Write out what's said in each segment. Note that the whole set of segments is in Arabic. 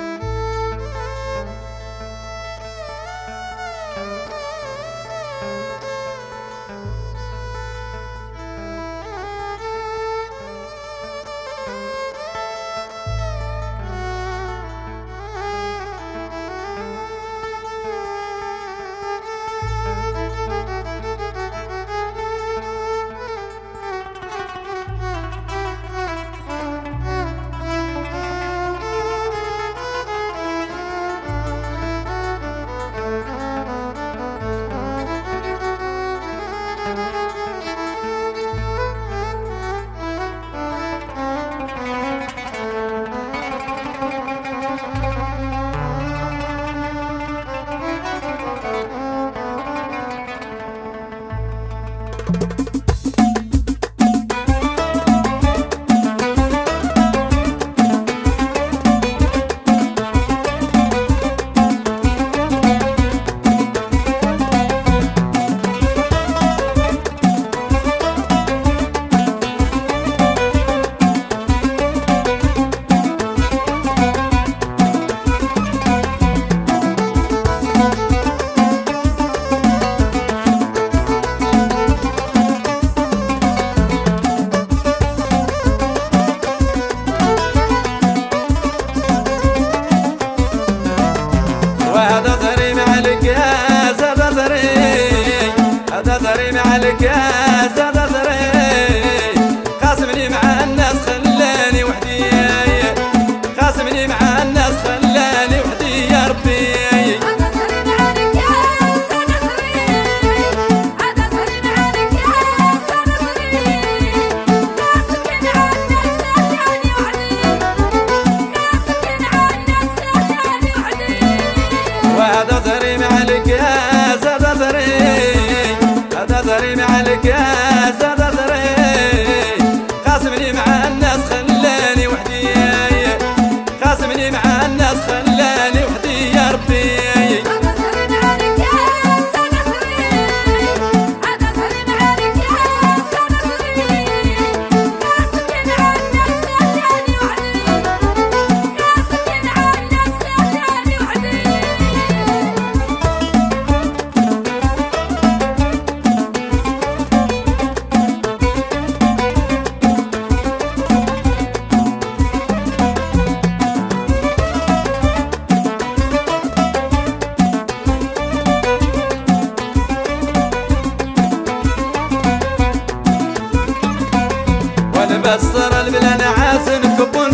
بسر البلان عازن كبون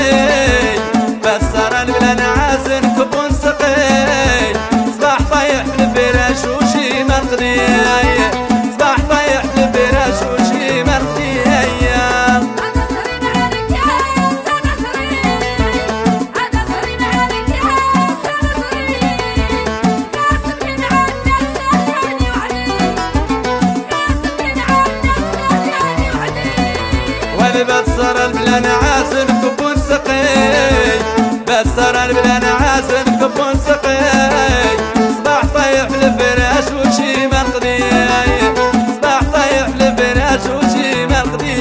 سقي، بسر البلان عازن كبون سقي. صباح طايح بالفراش وشي مرقدي، صباح طايح بالفراش وشي مرقدي. بسر البلان عازن كبون سقي، بسر البلان عازن كبون سقي. صباح طايح بالفراش وشي مرقدي، صباح طايح بالفراش وشي مرقدي.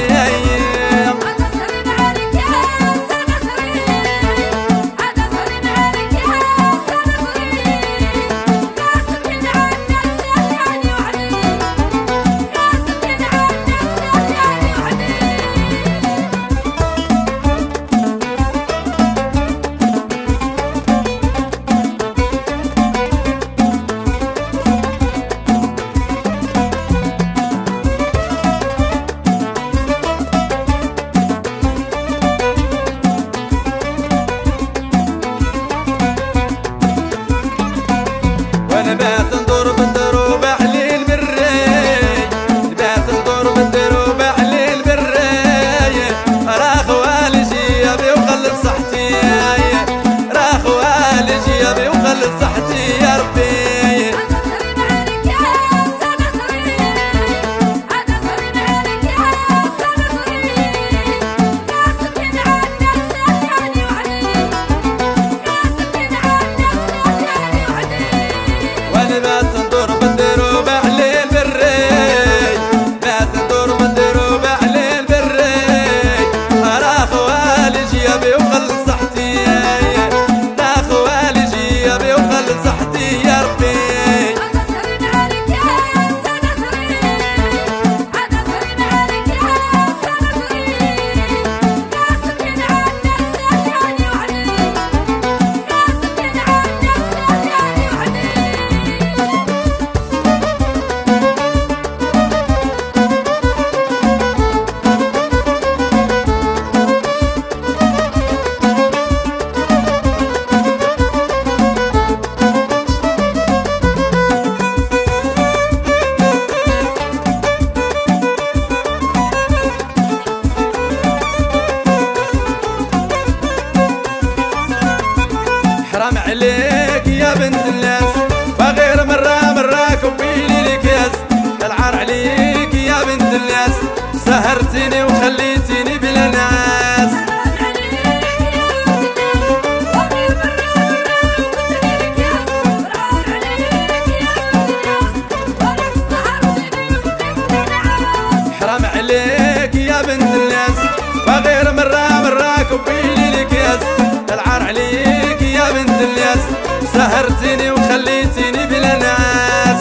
بنت الناس سهرتيني وخليتيني بلا ناس حرام عليك يا بنت الناس وغير مرة كبيلي الكاس العار عليك يا بنت الناس سهرتيني وخليتيني بلا ناس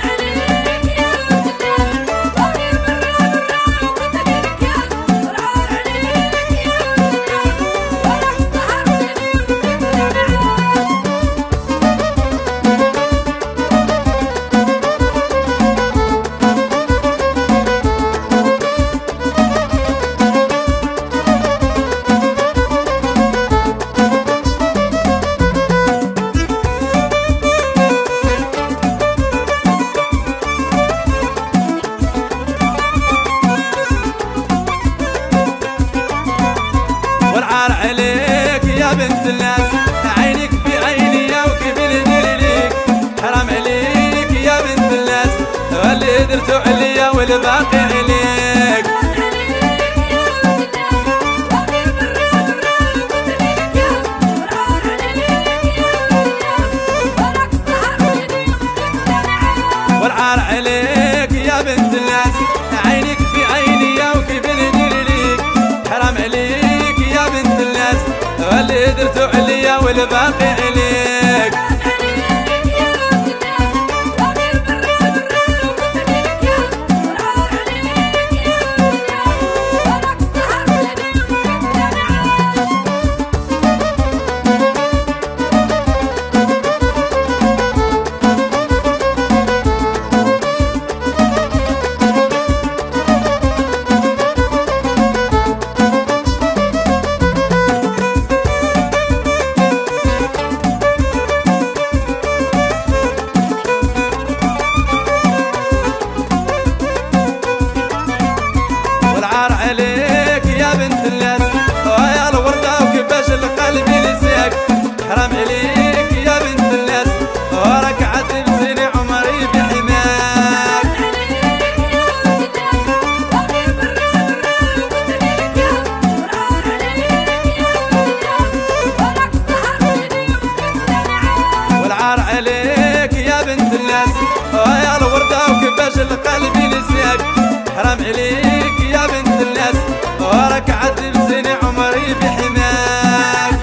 والعار عليك يا بنت الناس عينك في عيني يا وكبير ليك حرام عليك يا بنت الناس واللي درتو عليا والباقي عليك والعار عليك يا بنت الناس عينك في عيني يا وكبير ليك حرام عليك يا بنت الناس واللي درتو عليا والباقي عليك عليك يا بنت الناس ويا الوردة وكباش القلب نسيك حرام عليك يا بنت الناس وراك عدي بزيني عمري بحماك والعار عليك يا بنت الناس ويا الوردة وكباش القلب نسيك حرام عليك يا بنت الناس وراك عدي بزيني عمري بحماك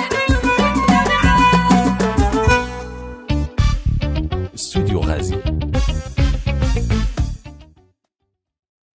استوديو غازي.